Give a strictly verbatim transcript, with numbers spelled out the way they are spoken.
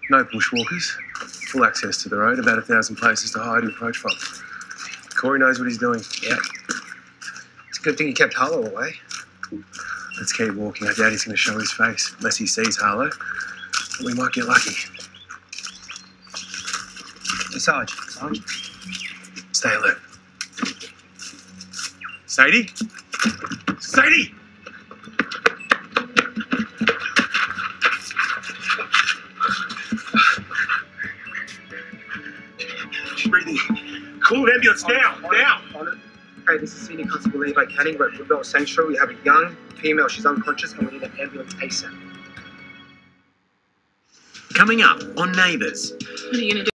No bushwalkers. Full access to the road. About a thousand places to hide and approach from. Corey knows what he's doing. Yeah. It's a good thing he kept Harlow away. Let's keep walking. I doubt he's going to show his face unless he sees Harlow. But we might get lucky. Hey, Sarge. Sarge. Stay alert. Sadie? Sadie! She's breathing. Call an ambulance now, now! On it. Hey, this is Senior Constable Levi Canning. We're at Woodville Sanctuary. We have a young female. She's unconscious and we need an ambulance ASAP. Coming up on Neighbours. What are you going to do?